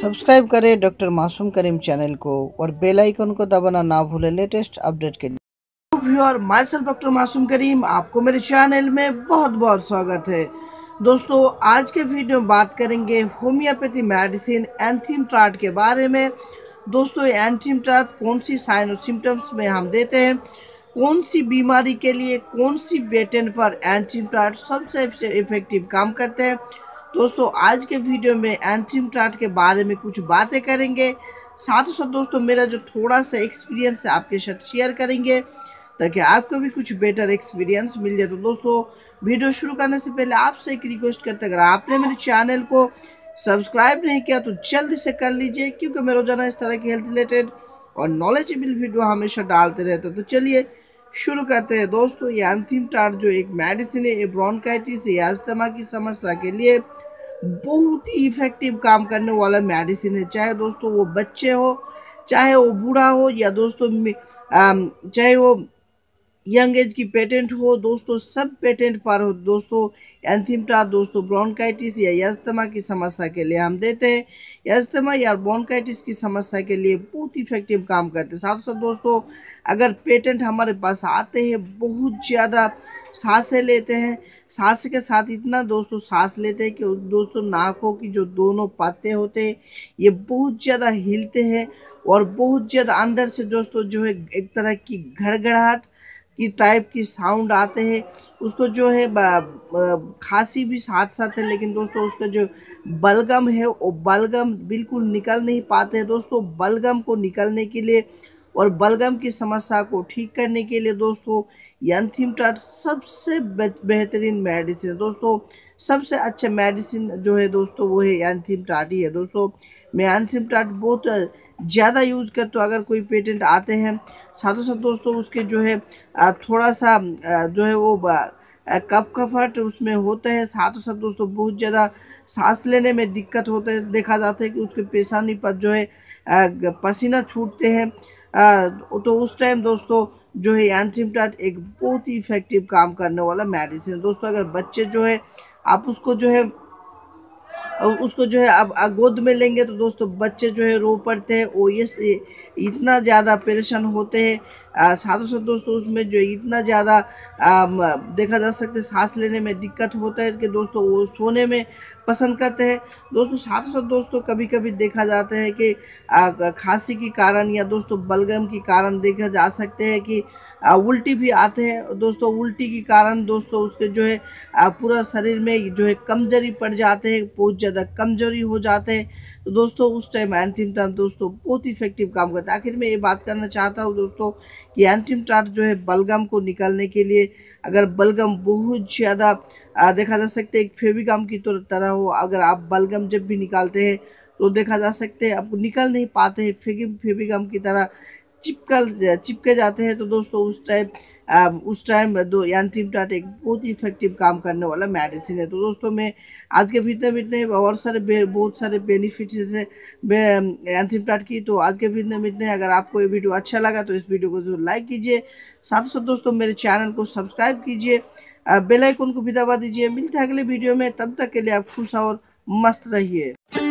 Subscribe करें doctor मासूम करीम channel को और बेल आइकन को दबाना ना भूलें लेटेस्ट अपडेट के लिए। व्यूअर माई सेल्फ डॉक्टर मासूम करीम, आपको मेरे चैनल में बहुत बहुत स्वागत है। दोस्तों, आज के वीडियो में बात करेंगे होम्योपैथी मेडिसिन एंथीमट्राट के बारे में। दोस्तों, एंथीमट्राट कौन सी साइन और सिम्टम्स में हम देते हैं, कौन सी बीमारी के लिए कौन सी पेटेंट पर एंथीमट्राट सबसे इफेक्टिव काम करते हैं। दोस्तों, आज के वीडियो में एंथीमट्राट के बारे में कुछ बातें करेंगे, साथ ही साथ दोस्तों मेरा जो थोड़ा सा एक्सपीरियंस है आपके साथ शेयर करेंगे ताकि आपको भी कुछ बेटर एक्सपीरियंस मिल जाए। तो दोस्तों, वीडियो शुरू करने से पहले आपसे एक रिक्वेस्ट करते हैं, अगर आपने मेरे चैनल को सब्सक्राइब नहीं किया तो जल्दी से कर लीजिए, क्योंकि मैं रोजाना इस तरह की हेल्थ रिलेटेड और नॉलेजेबल वीडियो हमेशा डालते रहते हैं। तो चलिए शुरू करते हैं। दोस्तों, ये एंथीमट्राट जो एक मेडिसिन है, ये ब्रोंकाइटिस या अस्थमा की समस्या के लिए बहुत ही इफेक्टिव काम करने वाला मेडिसिन है। चाहे दोस्तों वो बच्चे हो, चाहे वो बूढ़ा हो, या दोस्तों चाहे वो यंग एज की पेटेंट हो, दोस्तों सब पेटेंट पर हो। दोस्तों, एंथीमट्राट दोस्तों ब्रोंकाइटिस या अस्थमा की समस्या के लिए हम देते हैं। अस्थमा या ब्रोंकाइटिस की समस्या के लिए बहुत इफेक्टिव काम करते हैं। साथ साथ दोस्तों, अगर पेटेंट हमारे पास आते हैं, बहुत ज़्यादा सांसें लेते हैं, सांस के साथ इतना दोस्तों सांस लेते हैं कि दोस्तों नाकों की जो दोनों पत्ते होते हैं ये बहुत ज़्यादा हिलते हैं और बहुत ज़्यादा अंदर से दोस्तों जो है एक तरह की घड़घड़ाहट की टाइप की साउंड आते हैं। उसको जो है खांसी भी साथ साथ है, लेकिन दोस्तों उसका जो बलगम है वो बलगम बिल्कुल निकल नहीं पाते हैं। दोस्तों, बलगम को निकलने के लिए और बलगम की समस्या को ठीक करने के लिए दोस्तों एंथीमट्राट सबसे बेहतरीन मेडिसिन है। दोस्तों, सबसे अच्छा मेडिसिन जो है दोस्तों वो है एंथीमट्राट ही है। दोस्तों, मैं एंथीमट्राट बहुत ज़्यादा यूज़ करता हूँ अगर कोई पेशेंट आते हैं। साथ ही साथ दोस्तों उसके जो है थोड़ा सा जो है वो कफ कफट उसमें होता है। साथ ही साथ दोस्तों बहुत ज़्यादा सांस लेने में दिक्कत होता है। देखा जाता है कि उसके पेशानी पर जो है पसीना छूटते हैं। तो उस टाइम दोस्तों जो है एंथीमट्राट एक बहुत ही इफेक्टिव काम करने वाला मेडिसिन है। दोस्तों, अगर बच्चे जो है आप उसको जो है अब गोद में लेंगे तो दोस्तों बच्चे जो है रो पड़ते हैं, वो ये इतना ज़्यादा परेशान होते हैं। साथ ही साथ दोस्तों उसमें जो इतना ज़्यादा देखा जा सकता है सांस लेने में दिक्कत होता है कि दोस्तों वो सोने में पसंद करते हैं। दोस्तों, साथ ही साथ दोस्तों कभी कभी देखा जाता है कि खांसी के कारण या दोस्तों बलगम के कारण देखा जा सकते हैं कि उल्टी भी आते हैं। दोस्तों, उल्टी के कारण दोस्तों उसके जो है पूरा शरीर में जो है कमजोरी पड़ जाते हैं, बहुत ज़्यादा कमजोरी हो जाते हैं। तो दोस्तों उस टाइम एंथीमट्राट दोस्तों बहुत इफेक्टिव काम करता है। आखिर में ये बात करना चाहता हूँ दोस्तों कि एंथीमट्राट जो है बलगम को निकालने के लिए, अगर बलगम बहुत ज़्यादा देखा जा सकता है एक फेविगम की तरह हो, अगर आप बलगम जब भी निकालते हैं तो देखा जा सकते हैं आप निकल नहीं पाते हैं, फेविगम की तरह चिपके जाते हैं। तो दोस्तों उस टाइम दो एंथीमट्राट एक बहुत ही इफेक्टिव काम करने वाला मेडिसिन है। तो दोस्तों, मैं आज के वीडियो में इतने और बहुत सारे बेनिफिट्स है एंथीमट्राट की। तो आज के वीडियो में इतने। अगर आपको ये वीडियो अच्छा लगा तो इस वीडियो को जरूर लाइक कीजिए, साथ ही साथ दोस्तों मेरे चैनल को सब्सक्राइब कीजिए, बेल आइकन को भी दबा दीजिए। मिलते हैं अगले वीडियो में, तब तक के लिए आप खुश और मस्त रहिए।